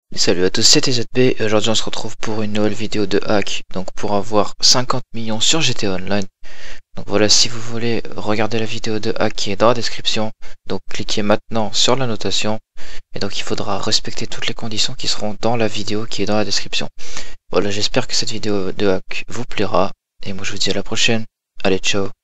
Salut à tous, c'est ZB et aujourd'hui on se retrouve pour une nouvelle vidéo de hack, donc pour avoir 50 millions sur GTA Online. Donc voilà, si vous voulez regarder la vidéo de hack qui est dans la description, donc cliquez maintenant sur la notation et donc il faudra respecter toutes les conditions qui seront dans la vidéo qui est dans la description. Voilà, j'espère que cette vidéo de hack vous plaira et moi je vous dis à la prochaine. Allez, ciao.